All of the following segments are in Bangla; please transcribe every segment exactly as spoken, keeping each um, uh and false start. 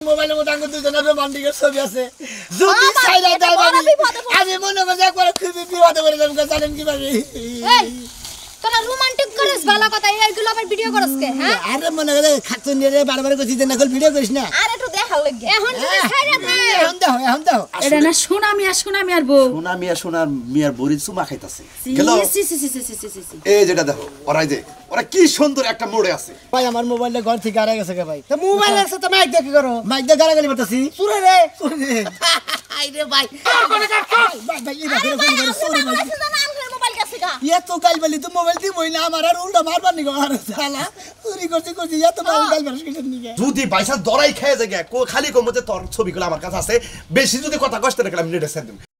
মোবাইলের মধ্যে আঙ্গুর দুজনের রোমান্টিকের ছবি আছে যদি সাইরা দেয় ভাবি আমি মনে করি একবার খুবই বিপদে পড়ে যাবো জানেন কি ভাবি তোরা রোমান্টিক করিস ভালো কথা এইগুলো আবার ভিডিও করস কে হ্যাঁ আরে মনে করে খাতুন নিয়ে বারবার কইছি যে নকল ভিডিও করিস না আরে একটু দেখা লাগে এখন যদি ছাইরা দে এখন দাও এখন দাও এটা না সোনা মিয়া সোনা মিয়ার বউ সোনা মিয়া সোনার মিয়ার বড়ি চুমা খাইতাছে গেল সি সি সি সি সি সি এই যেটা দেখো ওরাই যে ওরা কি সুন্দর একটা মোড়ে আছে ভাই আমার মোবাইলটা ঘর থেকে হারিয়ে গেছে ভাই তো মোবাইল আছে তো মাইক দেখি করো মাইক দিয়ে গালাগালি করতেছি সুরে রে আইরে ভাই ভাই ভাই এই বাকি করে সরি ভাই মোবাইল কাছে গা ये तो कल वाली तो मोबाइल थी वही ना हमारा उल्टा मार मार निकल रहा साला चोरी करते करते ये तो मोबाइल बरस के नहीं गया যদি বাইসা দরাই খেয়ে যায় কো খালি কো মতে তোর ছবিগুলো আমার কাছে আছে বেশি যদি কথা কষ্ট রাখলাম নেটে সেন্ড দিম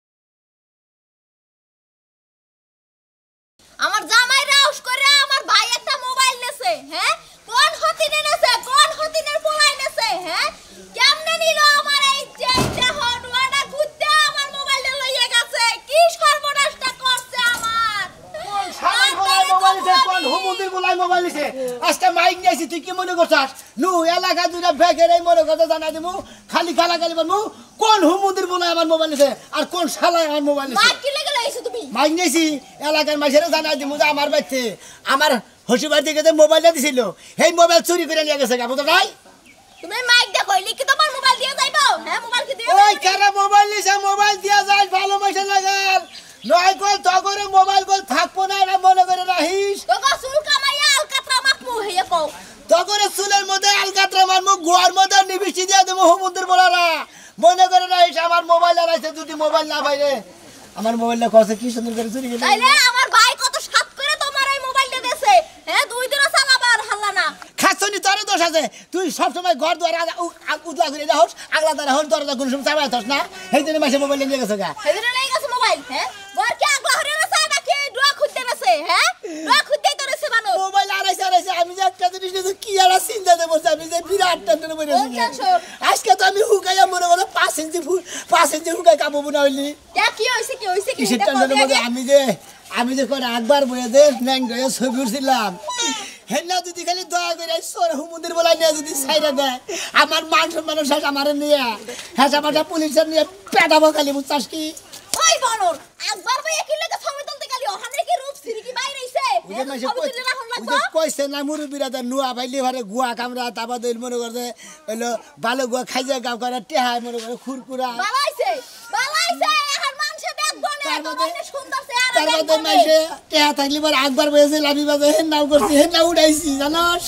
আমার জামাই রাউস করে আমার ভাই একটা মোবাইল নেছে হ্যাঁ কোন হতিনে নেছে কোন হতিনের মোবাইল নেছে হ্যাঁ কেমনে নিল আমার এই চেঞ্জটা হনওয়াটা ঘুরতে আমার মোবাইলটা লইয়ে গেছে কি সর্বনাশটা করছে আমার কোন সারা মোবাইল মোবাইল সে কোন হুমুদির গোলাই মোবাইল সে আজকে মাইক নিয়েছি তুই কি মনে করছস নু এলাকা দুইটা বেকের এই মনে কথা জানা দিমু খালি গালাগালি বলমু কোন হুমুদির গোলাই আমার মোবাইল সে আর কোন শালা আমার মোবাইল সে মাইক কি লাগা লাইছো তুমি মাইক নিয়েছি এলাকার মাইসেরা জানা দিমু যে আমার বাইতে আমার হসিবার দিকে যে মোবাইলটা দিছিল এই মোবাইল চুরি করে নিয়ে গেছে গাবো তো নাই তুমি মাইক দেখো ইলি কি তোমার মোবাইল দিয়ে যাইবো হ্যাঁ মোবাইল কি দিয়ে ওই কারা মোবাইল নিছে মোবাইল দিয়া যায় ভালো মাইসে লাগাল নয় কল তগরে মোবাইল কল থাকবো না এটা মনে করে রাখিস তোগো চুল কামাইয়া আলকাতরা মাখমু হইয়া কও তগরে চুলের মধ্যে আলকাতরা মারমু গোয়ার মধ্যে নিবিষ্টি দিয়ে দেবো হুমুন্দির বলারা মনে করে রাখিস আমার মোবাইল আর আছে যদি মোবাইল না পাইরে আমার মোবাইলটা কসে কি সুন্দর করে চুরি করে তাইলে আমার ভাই কত সাত করে তোমার এই মোবাইলটা দেছে হ্যাঁ দুই দিন চালাবার হাল্লা না খাসনি তোর দোষ আছে তুই সব সময় ঘর দুয়ার উদলা করে রাখস আগলা দ্বারা হল দরজা কোন সময় চাবাই থস না সেই জন্য মাসে মোবাইল নিয়ে গেছে গা সেদিন লই গেছে মোবাইল হ্যাঁ ঘর কি আগলা হরে গেছে নাকি ডুয়া খুঁজতে গেছে হ্যাঁ ডুয়া খুঁজতেই তো রেছে মানুষ মোবাইল আড়াইছে আড়াইছে আমি যে একটা জিনিস নিয়ে কি আর চিন্তাতে বসে আমি যে বিরাট টেনশনে পড়ে আছি আজকে তো আমি হুকাইয়া মনে করে পাঁচ ইঞ্চি পাঁচ ইঞ্চি হুকাই কাবো না হইলি কি হইছে কি হইছে কি টেনশনের মধ্যে আমি যে আমি যে কোন একবার বইয়ে দে ন্যাং গয়ে ছবি উঠছিলাম হেনা যদি খালি দয়া করে সর হুমুন্দির বলা নিয়ে যদি সাইরা দেয় আমার মান সম্মান শেষ আমার নিয়ে হ্যাঁ আমার পুলিশের নিয়ে পেটাবো খালি বুঝছাস কি ওই বানর একবার ভাই কি লাগে ছবি তুলতে গেলি ওখানে কি রূপ সিরি কি বাইরে আইছে ওই মাসে ওই কইছে না মুরু বিরাদা নুয়া ভাইলি ঘরে গুয়া কামরা তাবা দইল মনে করে হইলো ভালো গুয়া খাইজা গাও করে টেহাই মনে করে খুরকুরা ভালো আইছে ভালো আইছে এখন মানুষে দেখবো না তোমাকে সুন্দর চেহারা তার মধ্যে মাইসে টেহা থাকলি পর একবার বসে লাভি বাজে হেন নাও করছি হেন নাও উড়াইছি জানোস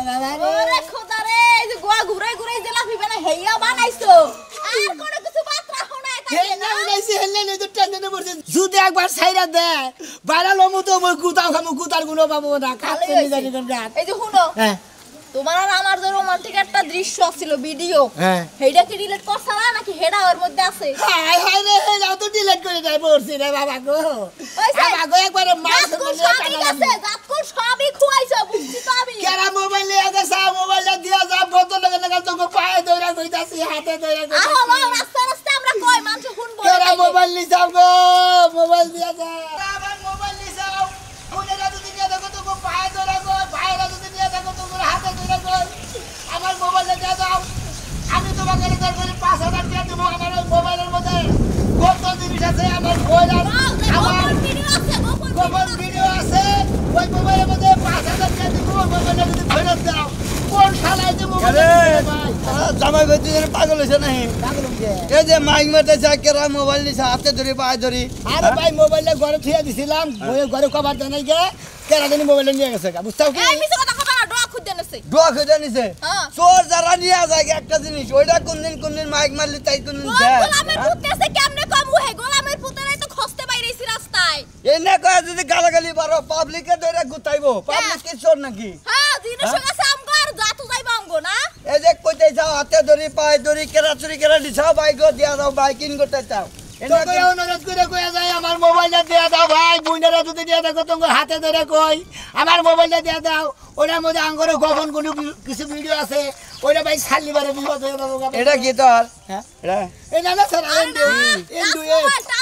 ওরে খোদা রে এই যে গোয়া ঘুরে ঘুরে যে লাফি বানা হেইয়া বানাইছো আর কোন কিছু বাত রাখো না তাই না উড়াইছি হেন না তো টেনশনে পড়ছে যদি একবার ছাইরা দেয় বাইরে লমু তো মই গুতাও খামু গুতার গুলো পাবো না খাচ্ছে নি জানি কোন গাত এই যে শুনো হ্যাঁ তোমার আর আমার যে রোমান্টিক একটা দৃশ্য ছিল ভিডিও হ্যাঁ হেইডা কি ডিলিট করছালা নাকি হেডা ওর মধ্যে আছে হাই হাই রে হেডা তো ডিলিট করে দেয় পড়ছি রে বাবা গো বাবা গো একবার মাছ সবই গেছে জাতকো সবই খুয়াইছো বুঝছি তো আমি কেরা মোবাইল নিয়ে গেছে মোবাইলটা দিয়া যা বোতল লাগা লাগা তো পায়ে ধরে কইতাছি হাতে ধরে কইতাছি আহলো রাস্তা রাস্তা আমরা কই মানুষ শুনবো কেরা মোবাইল নি যাও গো মোবাইল দিয়া যা আমার মোবাইল নি যাও কোনেরা যদি দিয়া দেখো তো পায়ে ধরে কই ভাইরা যদি দিয়া দেখো তো হাতে ধরে কই আমার মোবাইলটা দিয়া দাও আমি তোমাকে করে পাঁচ হাজার টাকা দেব আমার মোবাইলের মধ্যে কত জিনিস আছে আমার কইরা আমার ভিডিও আছে গোপন ভিডিও আছে ওই মোবাইলের মধ্যে পাঁচ হাজার টাকা দেব মোবাইলটা যদি ফেরত দাও কোন শালায় যে মোবাইল ভাই জামাই গতি পাগল হইছে নাই পাগল হইছে এই যে মাইক মারতে যা কেরা মোবাইল নিছে হাতে ধরে পায়ে ধরি আরে ভাই মোবাইলটা ঘরে থিয়া দিছিলাম বইয়ে ঘরে কভার দেনাই গে কেরা জানি মোবাইল নিয়ে গেছে বুঝছাও কি এই মিছে কথা কথা না ডোয়া খুঁজতে নেছে দোয়া খুঁজে নিছে হ্যাঁ চোর যারা নিয়ে যায় একটা জিনিস ওইটা কোনদিন কোনদিন মাইক মারলি তাই কোনদিন দেয় গোলামের পুত নেছে কেমনে কম হে গোলামের পুতেরাই তো খসতে বাইরেছি রাস্তায় এনে কয় যদি গালাগালি বারো পাবলিকে ধরে গুতাইবো পাবলিক কি চোর নাকি হ্যাঁ দিনের সঙ্গে আমগর জাতু যাইবা আমগো না এই যে কইতে যাও হাতে ধরি পায়ে ধরি কেরা চুরি কেরা দিছাও বাইক দিয়া দাও বাইকিং করতে চাও তো কই অনুরোধ করে কইয়া যায় আমার মোবাইলটা দিয়া দাও ভাই বুইনারা যদি দিয়া দেখো তোমার হাতে ধরে কই আমার মোবাইলটা দিয়া দাও ওটার মধ্যে আঙ্গরে গোপন কোনো কিছু ভিডিও আছে ওইটা ভাই খালিবারে বিপদ হয়ে যাবে এটা কি তোর হ্যাঁ এটা এই না না স্যার এন্ডু এন্ডু mobile touch mobile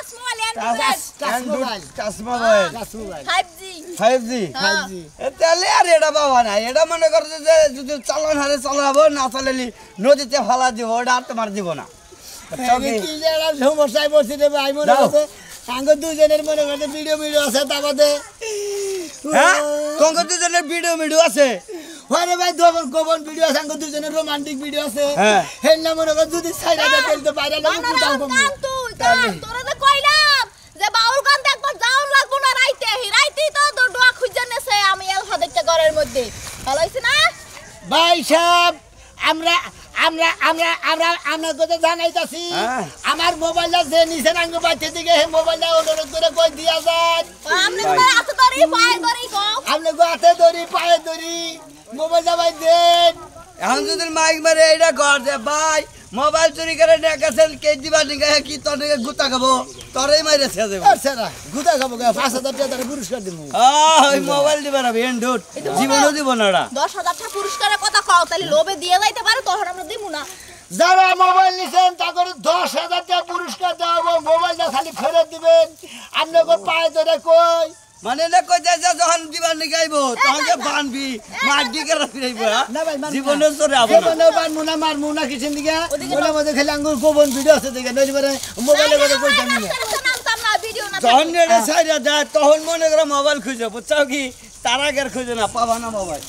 android touch mobile touch mobile touch mobile five G five G হ্যাঁ। জি তাহলে আর এটা বাবা না এটা মনে করছে যে যদি চালান হারে চালাবো না চালালি নদীতে ফালা দিব ওটা আর তোমার দিব না আমি কি যে একটা সমস্যায় পড়ছি রে ভাই মনে যাও। করছে আঙ্গুর দুজনের মনে করছে ভিডিও ভিডিও আছে তার মধ্যে হ্যাঁ তোমার দুজনের ভিডিও ভিডিও আছে আরে ভাই গোপন গোপন ভিডিও আছে আঙ্গুর দুজনের রোমান্টিক ভিডিও আছে হ্যাঁ। হেন না মনে কর যদি সাইডা দেয় তাহলে তো বাইরে না লোক না না উঠাও কমবে কান তুই কান তোরা তো কইলাম যে বাউল গান দেখবার যাওন লাগবো না রাইতে রাইতেই তো দো ডোয়া খুঁজে নেছে আমি এলফা দেখতে ঘরের মধ্যে ভালো হইছে না ভাই সাহেব আমরা আমরা আমরা আমরা আমরা কথা জানাইতাছি হ্যাঁ। আমার মোবাইলটা যে নিছেন আঙ্গু বাইতে দিকে হে মোবাইলটা অনুরোধ করে কই দিয়া যায় আমনে তো আছে তোরই পায় তোরই কও আপনি হাতে ধরি পায়ে ধরি মোবাইলটা ভাই দেন এখন যদি মাইক মারে এইটা কর যে ভাই মোবাইল চুরি করে নিয়ে গেছেন কে দিবা নিকে কি তোর নিকে গুতা খাবো তোরই মাইরে ছেড়ে দেবো আচ্ছা না গুদা খাবো গা পাঁচ হাজার টাকা তারা পুরস্কার দিব আহ ওই মোবাইল দিবা না এন্ডুট জীবনও দিব না ওরা দশ হাজার টাকা পুরস্কারের কথা কও তাহলে লোভে দিয়ে যাইতে পারে তখন আমরা দিমু না যারা মোবাইল নিছেন তাদের দশ হাজার টাকা পুরস্কার দেওয়া হবে মোবাইলটা খালি ফেরত দিবেন আপনাকে পায়ে ধরে কই মানে না কই যাই যখন দিবা নিকে আইবো তখন যে বানবি মার দিকে ফিরাইবো না ভাই মান জীবনও চলে আবো না জীবনেও বানবো না মারবো না কিসের দিকে ওটার মধ্যে খালি আঙ্গুর গোপন ভিডিও আছে দেখে নইলে পরে মোবাইলের কথা কই জানি না নামতাম না ভিডিও না যখন এটা সাইডে যায় তখন মনে করে মোবাইল খুঁজে বুঝছাও কি তার আগের খুঁজে না পাবা না মোবাইল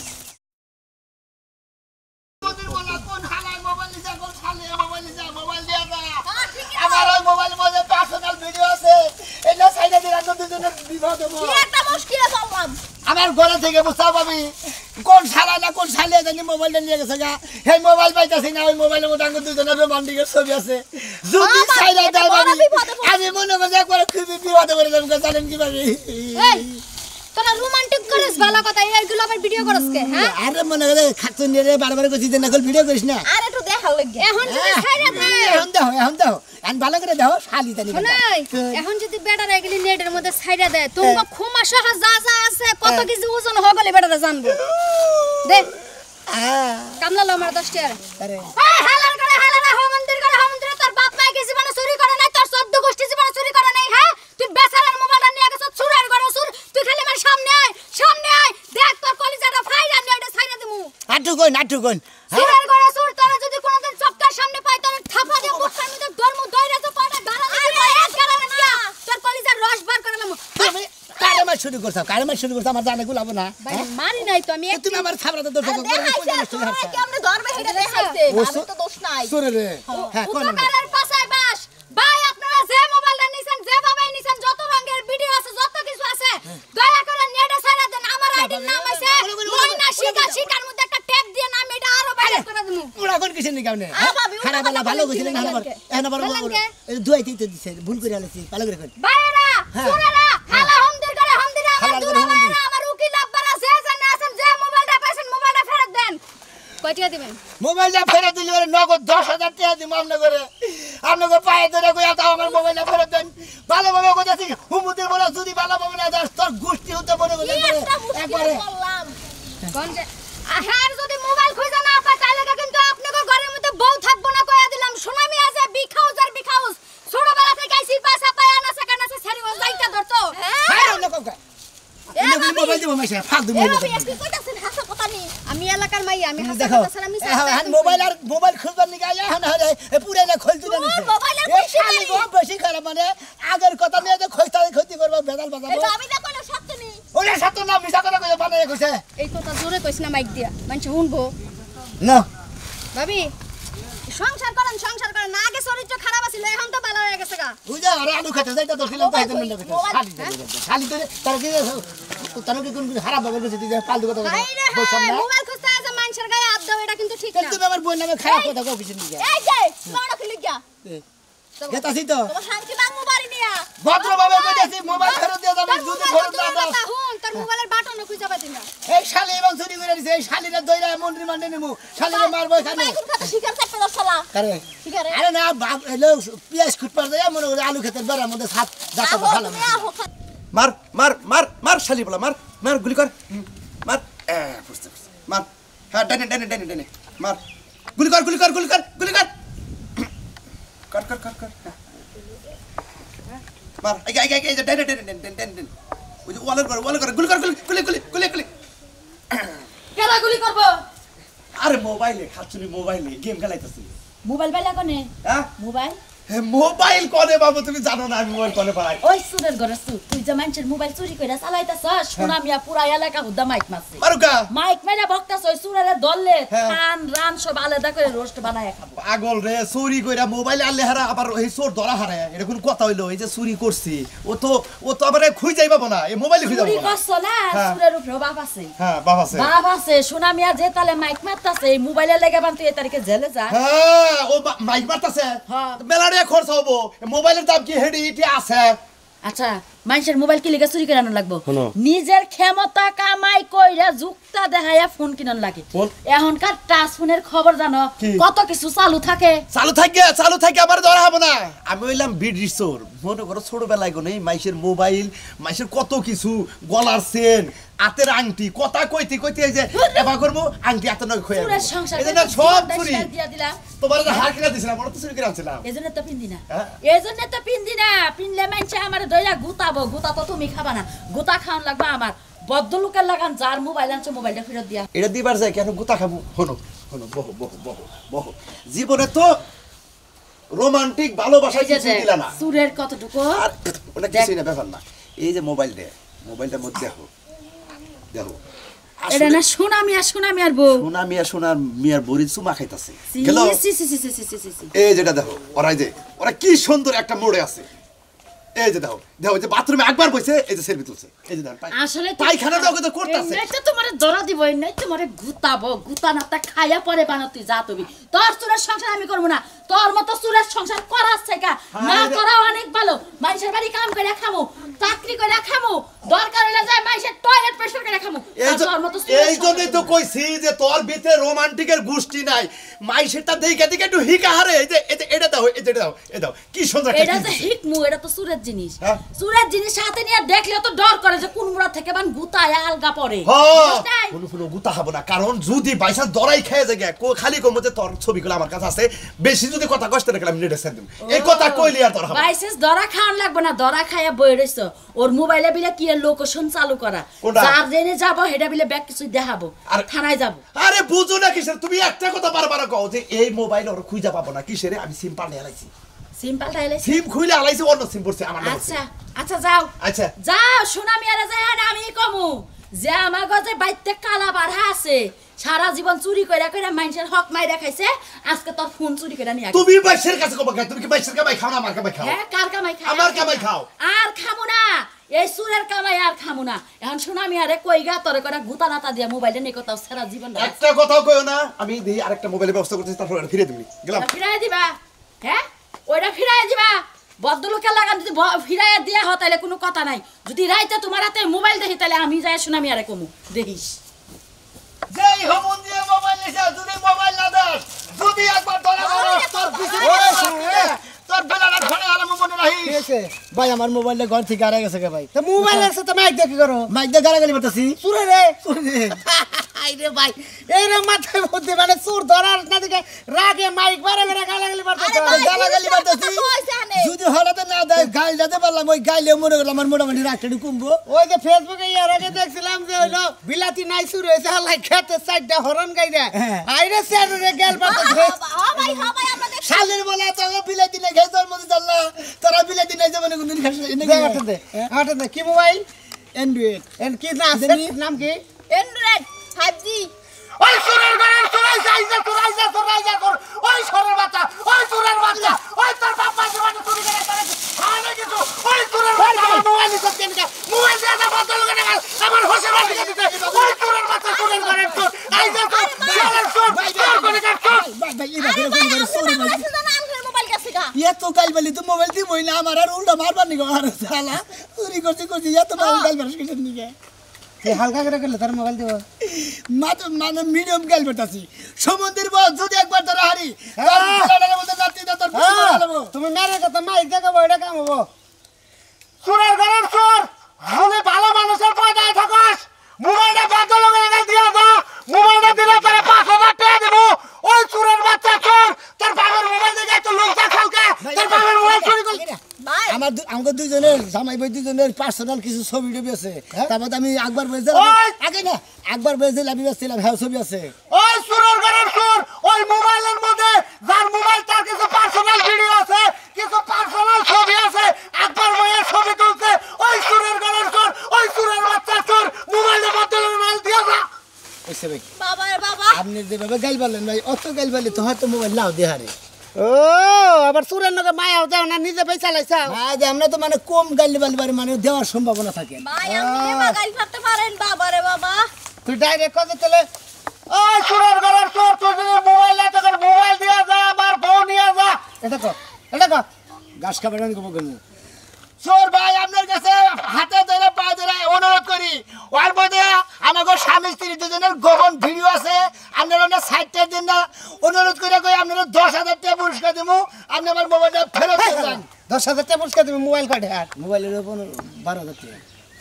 কোন হালাল মোবাইল নিছে কোন শালে মোবাইল নিছে মোবাইল দিয়া দাও আমার ওই মোবাইলের মধ্যে পার্সোনাল ভিডিও আছে এটা সাইডে দিয়ে রাখো দুজনের বিবাহ দেবো কি একটা মুশকিলে পড়লাম আমার ঘরে থেকে বুঝতে পাবি কোন শালা না কোন শালে জানি মোবাইলটা নিয়ে গেছে গা সেই মোবাইল পাইতাছি না ওই মোবাইলের মধ্যে আঙ্গুর দুজনের রোমান্টিকের ছবি আছে যদি বাবা, সাইডে এটা দেয় বড় ভাবি বিপদে পড়ছি। আমি মনে করছি একবার খুবই বিপদে পড়ে যাবো জানেন কি ভাবি এই তোরা রোমান্টিক করিস ভালো কথা এইগুলো আবার ভিডিও করস কে হ্যাঁ আরে মনে করে খাতুন নিয়ে বারবার করছি যে নকল ভিডিও করিস না আর একটু দেখাল লাগে এখন যদি ছাইরা দে এখন দেখো এখন দেখো এখন ভালো করে দেখো শালি তানি শোনাই এখন যদি বেটারা এগুলি নেটের মধ্যে ছাইরা দেয় তোমার ক্ষমা সহ যা যা আছে কত কিছু ওজন হবে বলে বেটারা জানবো দে কামলা লো আমার দশ টাকা আরে এই হালাল করে হালাল হো মন্দির করে হো মন্দির তোর বাপ মাই কি জীবনে চুরি করে নাই তোর চোদ্দ গোষ্ঠী জীবনে চুরি করে নাই হ্যাঁ তুই বেচারার মোবাইলটা নিয়ে গেছ চুরার করে চুর তুই খালি আমার সামনে আয় সামনে আয় দেখ তোর কলিজাটা ফাইরা নিয়ে এটা ছাইরা দিমু নাটু কই নাটু কই চুরার করে চুর তোরা যদি কোনোদিন চক্কার সামনে পাই তোর থাপা দিয়ে মুখের মধ্যে ধর্ম দইরা তো পাটা ধরা দিবি এক কারণে দিয়া তোর কলিজার রস বার করে লামু তুমি কারেমা শুরু করছ কারেমা শুরু করছ আমার জানে গুলাবো না ভাই মারি নাই তো আমি তুমি আমার থাবরাতে দোষ আরে দেখাইছে আর তোরা কি আমরা ধর্মে হেডে দেখাইছে ও আমি তো দোষ নাই সরে রে হ্যাঁ কোন উপকারের পাশায় বাস ভাই আপনারা যে মোবাইলটা নিছেন যেভাবে নিছেন যত রঙের ভিডিও আছে যত কিছু আছে দয়া করে নেটে ছাড়া দেন আমার আইডির নাম আছে ময়না শিকা শিকার মধ্যে একটা ট্যাগ দিয়ে নাম এটা আরো বাইরে করে দিমু পুরা কোন কিছু নেই কাউনে আ ভাবি, ওটা খারাপ কথা ভালো বলে কইছিলেন দিলেন না আবার কে? এখন আবার বললেন কে? দুয়াইতেই তো দিছে ভুল করে আলেছি ভালো করে কই ভাইরা হ্যাঁ। শুনেরা হালা হমদের করে হমদিরা আমার হালাল দূর করে হমদি। ভাইরা আমার উকিল আব্বারা যে জানে আছেন যে মোবাইলটা পাইছেন মোবাইলটা ফেরত দেন কয় টাকা দিবেন মোবাইলটা ফেরত দিলে পরে নগদ দশ হাজার টাকা দিব আপনি করে আপনাকে পায়ে ধরে কই তাও আমার মোবাইলটা ফেরত দেন ভালোভাবে কইতাছি হুমুদের বলে যদি ভালোভাবে না দাস তোর গোষ্ঠী হতে মনে কি করে একটা মুশকিলে একবারে পড়লাম কোন যে আহার যদি মোবাইল খুঁজে না পায় তাহলে কিন্তু আপনাকে ঘরের মধ্যে বউ থাকবো না কইয়া দিলাম সুনামি আছে বিখাউজ আর বিখাউজ ছোটবেলা থেকে আইছি পাসা পায় আনা সাকা না সারি ও যাইতা ধরতো হ্যাঁ হাই রে নকল কা এ এনে ভাবি, মোবাইল দিব মাইছে ফাক দিব এ ভাবি, আজকে কইতাছেন হাসা কথা নেই আমি এলাকার মাই আমি হাসা দেখো কথা ছাড়া আমি এখন মোবাইল আর মোবাইল খুলবার নিকে আয়া এখন হলে পুরে না খুলতে না তোর মোবাইলের বেশি খালি নাই। বেশি খারাপ মানে আগের কথা নিয়ে যে খইতা ক্ষতি করব বেদাল এই বাজাবো ভাবি না কোনো সত্য নেই ওরে সাত না মিছা কথা কইছে বানায় কইছে এই কথা জোরে কইছ না মাইক দিয়া মানুষ শুনবো না ভাবি সংসার করেন সংসার করেন না আগে চরিত্র খারাপ ছিল এখন তো ভালো হয়ে গেছে গা বুঝা আরে আলু খেতে যাইতা তো খিলাম তাই মনে করতে খালি খালি তো তার কি তার কি কোন খারাপ ভাবে কইছে তুই পাল্টু কথা হাই রে বলছাম হাই না মোবাইল খুঁজতে আছে মানুষের গায়ে হাত দাও এটা কিন্তু ঠিক না তুমি আমার বোন নামে খারাপ কথা কও কিছু নিকে এই যে বড় খিলি গিয়া গেতাছি তো তোমার শান্তি বাংমু বাড়ি নিয়া ভদ্রভাবে কইতাছি মোবাইল ফেরত দিয়ে যাবে যদি ফেরত না দাও হুন তোর মোবাইলের বাটনও খুঁজে পাতি না এই শালি এবং চুরি করে দিছে এই শালিরে দইরা মন্ত্রী মান্ডে নিমু শালিরে মারবো এখানে বাইকুন খাতে শিকার চাপতে দশলা আরে শিকারে আরে না বাপ এলো পিয়াজ খুটপার দেয়া মনে করে আলু খেতে বেড়ার মধ্যে সাত যাতা আহো ভালো তুমি আহো মার মার মার মার শালি বলা মার মার গুলি কর মার এ বুঝতে বুঝতে মার হ্যাঁ ডানে ডানে ডানে ডানে মার গুলি কর গুলি কর গুলি কর গুলি কর কর কর কর কর হ্যাঁ। মার এই এই এই যে টেনে টেনে টেনে টেনে টেনে ওই যে ওয়ালের করে ওয়ালের করে গুলি কর গুলি গুলি গুলি গুলি গুলি কেলা গুলি করব আরে মোবাইলে খাচ্ছুনি মোবাইলে গেম খেলাইতেছি মোবাইল বাইলা কোনে হ্যাঁ মোবাইল মোবাইল কোনে বাবু তুমি জানো না আমি মোবাইল কোনে পাই ওই সুরের ঘরে সু তুই যে মানুষের মোবাইল চুরি কইরা চালাইতাছস শোনা মিয়া পুরা এলাকা হুদা মাইক মারছে মারুকা মাইক মেরা বকতাছ ওই সুরের দললে হ্যাঁ। খান রান সব আলাদা করে রোস্ট বানায় খাবো পাগল রে চুরি কইরা মোবাইল আনলে হারা আবার এই চোর ধরা হারে এটা কোন কথা হইলো এই যে চুরি করছি ও তো ও তো আবার খুঁজে যাইবা না এই মোবাইলে খুঁজে চুরি যাবো না করছ না হ্যাঁ। সুরের উপরে বাপ আছে হ্যাঁ বাবা আছে বাপ আছে শোনা মিয়া যে তালে মাইক মারতাছে এই মোবাইলে লেগে বান তুই এই তারিখে জেলে যা হ্যাঁ ও মা- মাইক মারতাছে হ্যাঁ। মেলারে খরচ হবো মোবাইলের দাম কি হেডি ইটি আছে আচ্ছা মানুষের মোবাইল কি লিগা চুরি করানো লাগবো শোনো। নিজের ক্ষমতা কামাই কইরা যুক্তা দেখাইয়া ফোন কিনন লাগে ফোন? এখনকার টাচ ফোনের খবর জানো কি? কত কিছু চালু থাকে চালু থাকে চালু থাকে আমার ধরা হবো না আমি হইলাম বিডি চোর মনে করো ছোটবেলায় গো নেই মাইসের মোবাইল মাইসের কত কিছু গলার চেন হাতের আংটি কথা কইতে কইতে এই যে এবার করবো আংটি হাতে নয় খয়ে পুরা সংসার এই যে না সব চুরি দিয়া দিলাম তোমার যে হার কিনা দিছিলাম ওরা তো চুরি করে আনছিলাম এজন্য তো পিন্দি না হ্যাঁ? এজন্য তো পিন্দি না পিনলে মানছে আমার দইয়া গুতাবো গুতা তো তুমি খাবা না গুতা খাওয়ান লাগবে আমার বদ্ধ লোকের লাগান যার মোবাইল আনছে মোবাইলটা ফেরত দিয়া এটা দিবার যায় কেন গুতা খাবো হনো হনো বহ বহ বহ বহ জীবনে তো রোমান্টিক ভালোবাসা এই যে কিছু দিলা না সুরের কতটুকু আর ওটা কিছুই না ব্যাপার না এই যে মোবাইল দে মোবাইলটার মধ্যে দেখো দেখো এটা না সোনা মিয়া সোনা মিয়ার বউ সোনা মিয়া সোনার মিয়ার বড়ি চুমা খাইতাছে সি গেল সি সি সি সি সি সি সি এই যেটা দেখো ওরা এই যে ওরা কি সুন্দর একটা মোড়ে আছে এই যে দেখো দেখো যে বাথরুমে একবার বসে এই যে সেলফি তুলছে এই যে দেখো পাই- আসলে পায়খানাটা ওকে তো করতেছে নাই তো তোমারে ধরা দিব নাই তোমারে গুতাবো গুতা না তা খাইয়া পরে বানাতি যা তুমি তোর চুরের সংসার আমি করব না তোর মতো চুরের সংসার করার থেকে না আরে- করা অনেক ভালো মানুষের বাড়ি কাম করে খামু চাকরি করে খামু দরকার হলে যায় মানুষের টয়লেট পরিষ্কার করে খামু এই আর জ- তোর মতো চুরের এই জন্যই তো কইছি যে তোর ভিতরে রোমান্টিকের গোষ্ঠী নাই মাইসেরটা দেখে দেখে একটু হিকা হারে এই যে এই যে এটা দাও এই যে এটা দাও এই দাও কি সুন্দর একটা এটা জিনিস। যে হিকমু এটা তো সুরের জিনিস হ্যাঁ। সুরের জিনিস সাথে নিয়ে দেখলে তো ডর করে যে কোন মুড়া থেকে বান গুতায় আলগা পড়ে হ্যাঁ বুঝছ নাই? কোনো কোনো গুতা হবো না কারণ যদি বাইসান দরাই খেয়ে যায় কো- খালি কম যে তোর ছবিগুলো আমার কাছে আছে বেশি যদি কথা কষ্ট রেখে আমি নেটে সেন্ড দেব এই কথা কইলি আর তোর হবে না। বাইসেস দরা খাওয়ান লাগবে না দরা খাইয়া বই রইছ ওর মোবাইলে বিলে কি এর লোকেশন চালু করা কোনটা? যার জেনে যাব হেডা বিলে ব্যাগ কিছু দেখাবো আর আর- থানায় যাব আরে বুঝো না কিসের তুমি একটা কথা বারবার কও যে এই মোবাইল ওর খুঁজে পাবো না কিসের আমি সিম পাল্টে আলাইছি সিম্পল টাইলে সিম খুলে আলাইছি অন্য সিম পড়ছে আমার নাম আচ্ছা আচ্ছা যাও আচ্ছা যাও সোনা মিয়ারা যাই আর আমি কমু যে আমার গজে বাইতে কালা বাড়া আছে সারা জীবন চুরি কইরা কইরা মানুষের হক মাইরা খাইছে আজকে তোর ফোন চুরি কইরা নিয়ে তুমি বাইশের কাছে কবা তুমি কি বাইশের কামাই খাও না আমার কামাই খাও হ্যাঁ কার কামাই খাই আমার কামাই খাও। আর খামু না এই সুরের কামাই আর খামু না এখন সোনা মিয়ারে কইগা তোরে কইরা গুতা নাতা দিয়া মোবাইলে নেই কোথাও সারা জীবন একটা কথাও কইও না আমি দেই আরেকটা মোবাইলের ব্যবস্থা করতেছি তারপর এটা ফিরে দিবি গেলাম ফিরাই দিবা হ্যাঁ ওইটা ফিরাই দিবা বদ্ধলোকের লাগান যদি ফিরাই দিয়া হয় তাহলে কোনো কথা নাই যদি রাইতে তোমার হাতে মোবাইল দেখি তাহলে আমি যাই সোনা মিয়ারে কমু দেখিস যেই হমন দিয়ে মোবাইল নিছে যদি মোবাইল না দাস যদি একবার ধরা করো তোর পিছনে ওরে পড়ে শুনে। থাকবে, তোর বেলাটা ধরে আলো মনে রাখিস ঠিক আছে ভাই আমার মোবাইলটা ঘর থেকে হারিয়ে গেছে গে ভাই তো মোবাইলের সাথে মাইক দেখি করো মাইক দিয়ে গালাগালি করতেছি সুরে রে আইরে ভাই এই রে মাথায় মধ্যে মানে সুর ধরার না দিকে রাগে মাইক বারে বেরে গালাগালি মারতেছে আরে ভাই, গালাগালি এটা তো করতেছি কইছে আনে। যদি হঠাৎ না দেয় গাল দিতে পারলাম ওই গাইলে মনে করলাম আমার মোটামুটি রাখতে কমবো ওই যে ফেসবুকে ইয়ার আগে দেখছিলাম যে হইলো বিলাতি নাই সুর হয়েছে হালাই খেতে সাইডটা হরন গাইরা হ্যাঁ। আইরে স্যারে গেল পারতেছে হ্যাঁ ভাই হ্যাঁ ভাই আমরা দেখছি। শালের বলা তো বিলাতি নাই খেয়ে তোর মধ্যে চাল্লা তোরা বিলাতি নাই যাবে না কোনদিন খাস দেখাতে দে হাতে দে কি মোবাইল অ্যান্ড্রয়েড এন কি না আছে নাম কি Android ফাইভ জি ওই সুরের ঘরের সুরাই যাইছে সুরাই যা সুরাই যা কর ওই সুরের বাচ্চা ওই সুরের বাচ্চা ওই তোর বাবা জীবনে চুরি করে তারে খাওয়া কিছু ওই সুরের বাচ্চা মোবাইল নিতে কেন মোবাইল দিয়ে দা বদল করে না আমার হোসে বাড়ি দিতে ওই সুরের বাচ্চা সুরের ঘরের সুর আই যা তো শালার সুর তোর করে কাট সুর ভাই ভাই এটা করে করে করে সরি ভাই আছে না আঙ্কেল মোবাইল কাছে গা ये तो गाल वाली तो मोबाइल दी मोइना हमारा उल्टा मार मारने को आ रहा साला चोरी करती करती या तो मोबाइल गाल बरस के नहीं गया এই হালকা করে করলে তার মোবাইল দিব মাত্র মানে মিডিয়াম গাল বেটাছি সমুদ্রের বস যদি একবার ধরা হারি তার পিছনের মধ্যে যাত্রী তোর পিছনে হ্যাঁ, লাগাবো তুমি মেরে কথা মাইক দেখাবো এটা কাম হবো সুরের ঘরের সুর শুনে ভালো মানুষের পয়দায় থাকস মোবাইলটা বদল করে দিয়ে দাও মোবাইলটা দিলে তারে পাঁচ হাজার টাকা দেবো ওই সুরের বাচ্চা চোর তোর বাবার মোবাইল দেখে তো লোকটা খালকে তোর বাবার মোবাইল চুরি করলি ভাই আমার আমাকে দুইজনের জামাই ভাই দুইজনের পার্সোনাল কিছু ছবি টবি আছে তারপর আমি একবার বলে আগে না একবার বলে দিলাম আমি ছিলাম হ্যাঁ ছবি আছে ওই সুরের ঘরের সুর ওই মোবাইলের মধ্যে যার মোবাইল তার কিছু পার্সোনাল ভিডিও আছে কিছু পার্সোনাল ছবি আছে একবার বইয়ের ছবি তুলছে ওই সুরের ঘরের সুর ওই সুরের বাচ্চা সুর মোবাইলের মধ্যে মোবাইল দিয়া যা এসে ভাই বাবা রে বাবা আপনি যেভাবে গাইল বললেন ভাই অত গাইল বললে তো হয়তো মোবাইল নাও দেহারে ও আবার সুরের নগে মায়া দাও না নিজে পয়সা লাইছা ভাই আমরা তো মানে কম গাইলে বলতে পারি মানে দেওয়ার সম্ভাবনা থাকে ভাই আপনি মাগাইল ফাটতে পারেন বাবা রে বাবা তুই ডাইরেক্ট কথা চলে ওই সুরের ঘরের সুর তুই যদি মোবাইল না তোর মোবাইল দিয়া যা আমার ফোন নিয়ে যা এটা কর এটা কর গাছ খাবার আমি কব কেন সুর ভাই আপনার কাছে হাতে ধরে পা ধরে অনুরোধ করি ওর মধ্যে আমাকে স্বামী স্ত্রী দুজনের গোপন ভিডিও আছে আপনারা ওনার সাইডটা দিন না অনুরোধ করে কই আপনারা দশ হাজার টাকা পুরস্কার দেবো আপনি আমার মোবাইলটা ফেরত দিয়ে যান দশ হাজার টাকা পুরস্কার তুমি মোবাইল কাটে আর মোবাইলের উপর বারো হাজার টাকা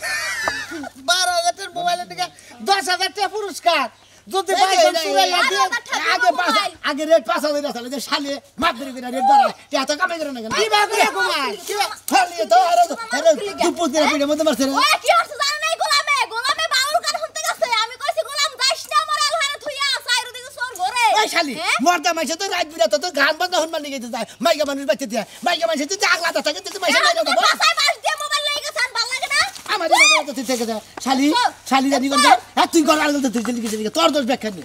বারো হাজার টাকার মোবাইলের টাকা দশ হাজার টাকা পুরস্কার যদি ভাই আগে পাঁচ আগে রেট পাঁচ হাজার আছে যে শালে মাপ ধরে করে রেট বাড়ায় টিয়া তো কামাই করে না কেন কি বা করে ঘুমায় কি বা খালি তো আর আর দুপুর দিন পিড়ে মধ্যে মারছে রে ওই কি হচ্ছে জানো নাই গোলামে গোলামে বাউল কান শুনতে গেছে আমি কইছি গোলাম যাইস না আমার আলহারে থুইয়া সাইরো দিকে সোর ঘরে এই শালি মর্দা মাইছে তো রাত বিরাত তো গান বাজনা হন মানে গেছে যায় মাইকা মানুষ বাচ্চা দিয়া মাইকা মাইছে তো আগলাটা থাকে তো মাইছে মাইরা দাও বাসায় বাস দিয়ে মোবাইল লই গেছেন ভাল লাগে না আমাদের বাবা তো থেকে যা শালি শালি জানি করে যা হ্যাঁ তুই কর আলো তো তুই চলি গেছিস তোর দোষ ব্যাখ্যা নেই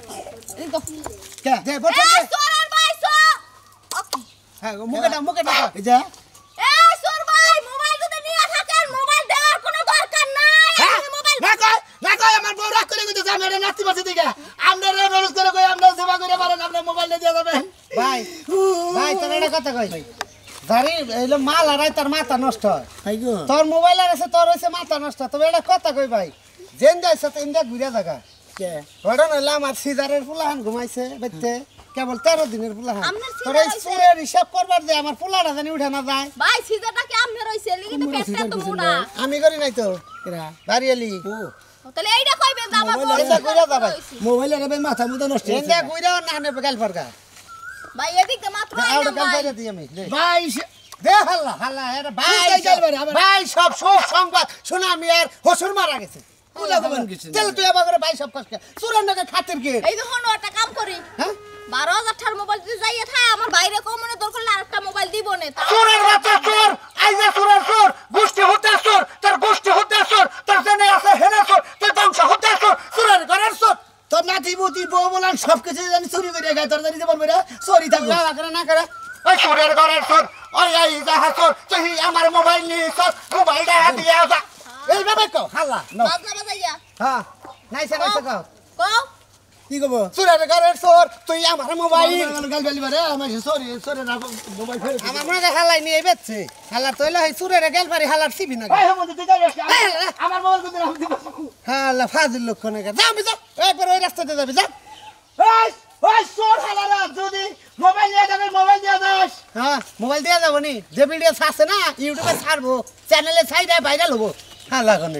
কে দে বটে এই সোরের ভাই সো ওকে হ্যাঁ মুকেটা মুকেটা এই যা এই সোর ভাই মোবাইল যদি নিয়ে থাকেন মোবাইল দেওয়ার কোনো দরকার নাই আমি মোবাইল না কই না কই আমার বউ রাগ করে কইতেছে আমি এটা নাতি বাচ্চা দিকে আপনারা অনুরোধ করে কই আপনারা সেবা করে পারেন আপনার মোবাইল দিয়ে যাবেন ভাই ভাই তোর একটা কথা কই জারি এলো মাল আরাই তার মাথা নষ্ট হয় আইগো তোর মোবাইল আর আছে তোর হইছে মাথা নষ্ট তবে এটা কথা কই ভাই জেন যাইছে তো ইন্ডিয়া ঘুরে জায়গা কে ওটা নইলা আমার সিজারের ফুলাহান ঘুমাইছে বেতে কেবল তেরো দিনের ফুলাহান আপনার তোর সিজার এই হইছে? সুরের হিসাব করবার দে আমার ফুলাটা জানি উঠে না যায় ভাই সিজারটা কি আমনে রইছে লিগে তো পেটটা তো মোড়া আমি করি নাই তো এরা বাড়িয়ালি ও তাহলে এইটা কইবে যে আমার বউ এটা কইরা দা ভাই রইছে। মোবাইলের ভাই মাথা মুদা নষ্ট ইন্ডিয়া ঘুরে না নে গাল ফারকা ভাই এদিকে মাত্র আউট আইলাম গাল ভাই ফাইরা দি আমি দে ভাই দে হাল্লা হাল্লা এরা ভাই তুই যাই গেল রে, আবার- ভাই সব সব সংবাদ শোনা আমি আর হসুর মারা গেছে কুলা কমান গেছে চল তুই আবার করে ভাই সব কষ্ট সুরের নাকি খাতির কি এই দেখুন একটা কাম করি হ্যাঁ বারো হাজার টাকার মোবাইল যদি যাইয়ে থাকে আমার বাইরে কম মনে দরকার হলে আরেকটা মোবাইল দিব না তাও সুরের বাচ্চা সুর আইজা সুরের সুর গোষ্ঠী হতে সুর তোর গোষ্ঠী হতে সুর তোর জেনে আছে হেনে সুর তোর বংশ হতে সুর সুরের ঘরের সুর তোর নাতি বুতি বউ বলান সব কিছু জানি চুরি করে গায় তোর জানি বলবে রে সরি থাকবো না করে না করে ওই সুরের ঘরের সুর ওই আইজা হাসুর তুই আমার মোবাইল নিয়ে সুর মোবাইলটা দিয়ে আসা এই বাবা কও হাল্লা না বাজনা বাজাইয়া হ্যাঁ নাইছে নাইছে কও কও কি কব সুরের ঘরের সুর তুই আমার মোবাইল গাল গালি বারে আমার সরি সরি না মোবাইল ফেলে আমার মনে হয় হালাই নিয়ে বেচছে হালা তইলা হই সুরের গেল পারি হালার সিবি না ওই মধ্যে তুই যাই আমার মোবাইল কোথায় রাখতে হালা ফাজিল লোক কোনে যা আমি যা একবার ওই রাস্তাতে যাবি যা ওই ওই সুর হালারা যদি মোবাইল নিয়ে যাবে মোবাইল দিয়ে দাস হ্যাঁ মোবাইল দিয়া যাবো নি যে ভিডিও আছে না ইউটিউবে ছাড়বো চ্যানেলে ছাইড়া ভাইরাল হবো হালা কোনে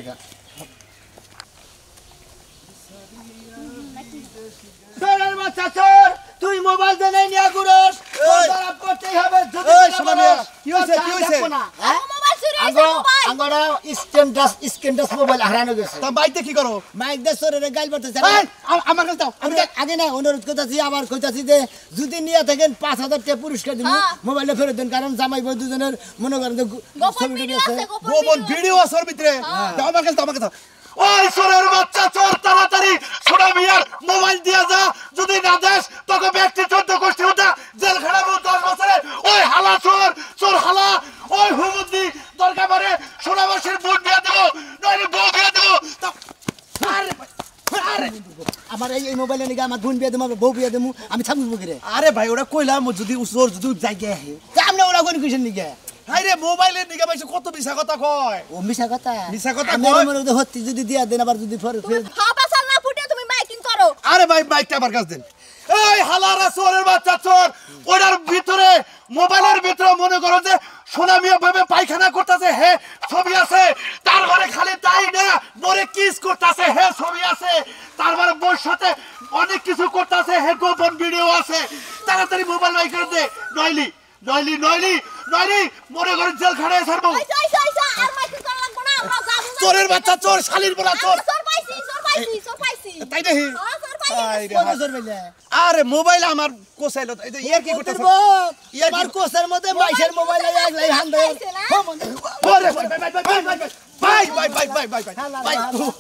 সুরের বাচ্চা সুর তুই মোবাইল দিয়ে নিয়ে ঘুরস তোর দ্বারা করতেই হবে যদি ওই না শোনা পারস, কি হইছে, তোর কি দাম হইছে? দেখবো না। আমার মোবাইল চুরি হইছে আঙ্গো মোবাইল আঙ্গোরা স্ক্যান্ডাস স্ক্যান্ডাস মোবাইল হারানো গেছে তা বাইতে কি করো মাইক দে সরে গাইল করতেছে এই, আ- আমার কাছে দাও আমি আগে না অনুরোধ করতেছি আবার কইতাছি যে যদি নিয়ে থাকেন পাঁচ হাজার টাকা পুরস্কার দিব হ্যাঁ। মোবাইলে ফেরত দেন কারণ জামাই বউ দুজনের মনে করেন যে গু- গোপন ছবি টবি ভিডিও আছে আছে গোপন গোপন ভিডিও ভিডিও আছে ওর ভিতরে দাও আমার কাছে দাও আমার কাছে দাও। ওই সোরের বাচ্চা চোর তাড়াতাড়ি সোনা মিয়ার মোবাইল দিয়া যা যদি না দেস তোকে ব্যক্তি চোদ্দ গোষ্ঠী হতে জেল খাটাবো দশ বছরে ওই হালা চোর চোর হালা ওই হুমুদ্দি দরকার পরে সোনাবাসীর বোন বিয়ে দেবো নইলে বউ বিয়ে দেবো তা- আরে ভাই, আরে আমার এই এই মোবাইলে নিয়ে আমার বোন বিয়ে দেবো আমার বউ বিয়ে দেবো আমি থাকবো কি রে আরে ভাই ওরা কইলাম ও যদি চোর যদি জায়গায় আহে সামনে ওরা কোন কিসের নিগে আরে মোবাইলের নিকে ভাই কত মিছা কথা কয় ও মিশা কথা মিছা কথা আমি কয়? মনে হচ্ছে যদি দিয়া দেন আবার যদি ফের ফের হাবা চাল না ফুটে তুমি মাইকিং করো আরে ভাই বাইকটা আমার কাছে দেন এই হালারা চোরের বাচ্চা চোর ওটার ভিতরে মোবাইলের ভিতরে মনে করো যে সোনা মিয়া ভাবে পায়খানা করতেছে হে ছবি আছে তারপরে খালি তাই না মরে কিস করতেছে হে ছবি আছে তারপরে বউর সাথে অনেক কিছু করতেছে হে গোপন ভিডিও আছে তাড়াতাড়ি মোবাইল বাই করে দে নইলি নইলি নইলি নইলি মনে করে জেল খাড়ায় ছাড়বো আইসা আইসা আইসা আর মাইকে করা লাগবো না আমরা যাবো চোরের বাচ্চা চোর শালির বলা চোর চোর পাইছি চোর পাইছি চোর পাইছি তাই দেখি হ্যাঁ চোর আই পাইছি রে কত হায়। জোর বইলে আরে মোবাইল আমার কোসাইলো এই যে ইয়ার কি করতেছ ইয়ার আমার কি কোসের মধ্যে মাইশের মোবাইল একলাই হান দেয় পাইছে না ওরে ভাই ভাই ভাই ভাই ভাই ভাই ভাই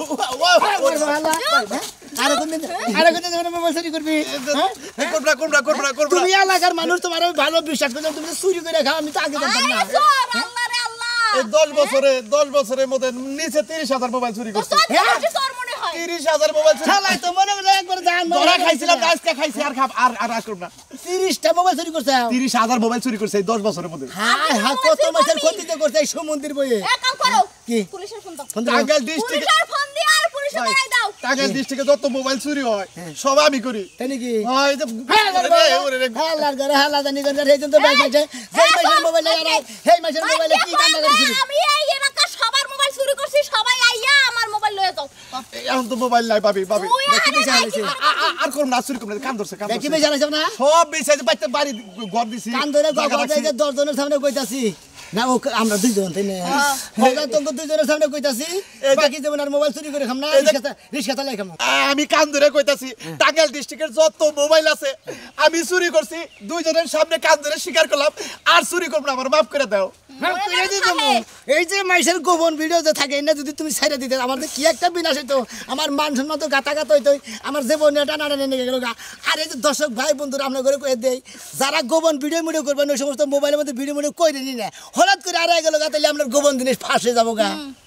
আরে কোন দিন আরে কোন দিন মোবাইল চুরি করবি কোবরা কোবরা কোবরা কোবরা তুমি এলাকার মানুষ তোমার আমি ভালো বিশ্বাস করলাম তুমি চুরি করে খাও আমি তো আগে জানতাম না আরে চোর আল্লাহ রে আল্লাহ এই দশ বছরে দশ বছরের মধ্যে নিচে তিরিশ হাজার মোবাইল চুরি করছে চোর দেখি চোর মনে হয় তিরিশ হাজার মোবাইল চুরি শালাই তো মনে মনে একবার জান ধরা খাইছিলাম আজকে খাইছি আর খাব আর আর আর করব না তিরিশটা মোবাইল চুরি করছে তিরিশ হাজার মোবাইল চুরি করছে এই দশ বছরের মধ্যে হ্যাঁ হ্যাঁ কত মাসের ক্ষতিতে করছে এই সমুদ্রের বইয়ে এক কাম করো কি? পুলিশের ফোন দাও ফোন দাও। টাঙ্গাইল ডিস্ট্রিক্টে পুলিশের ফোন দিয়ে আর পুলিশে বাড়াই দাও টাঙ্গাইল ডিস্ট্রিক্টে যত মোবাইল চুরি হয় সব আমি করি তাই নাকি হয় যে ওরে রে হালার ঘরে হালা জানি করে রে জন্য বাইক আছে যেই মাসের মোবাইল লাগা সেই মাসের মোবাইলে কি কান্না করছিস আমি এই এলাকার সবার মোবাইল চুরি করছি সবাই আইয়া আমার মোবাইল লয়ে যাও এখন তো মোবাইল নাই পাবি পাবি তুই দেখি আরে বেশি নাই আনিছে। কি আ- আ- আর করব না চুরি করব না কান ধরছে কান দেখি ধরছে বেশ জানাইছ না সব বেশি বাড়িতে বাড়ি ঘর দিছি কান ধরে জায়গা গবা রাখছি। যে দশ জনের সামনে কইতাছি না ও আমরা দুইজন তাই না ওটা তো দুইজনের সামনে কইতাছি বাকি যেমন আর মোবাইল চুরি করে খাম না রিক্সা রিক্সা চালাই খাম আমি কান ধরে কইতাছি টাঙ্গাইল ডিস্ট্রিক্টের যত মোবাইল আছে আমি চুরি করছি দুইজনের সামনে কান ধরে স্বীকার করলাম আর চুরি করব না আমার মাফ করে দাও এই যে মাইসের গোপন ভিডিও যে থাকে না যদি তুমি ছাইরা দিতে আমার তো কি একটা বিনাশ হইতো আমার মান সম্মান তো গাতা গাতা হইতো আমার যে বোন এটা নাড়া নিয়ে গেল গা আর এই যে দর্শক ভাই বন্ধুরা আপনার ঘরে কয়ে দেয় যারা গোপন ভিডিও মিডিও করবেন ওই সমস্ত মোবাইলের মধ্যে ভিডিও মিডিও কইরে নি না হঠাৎ করে আর গেল গা তাহলে আপনার গোপন জিনিস ফাঁস হয়ে যাবো গা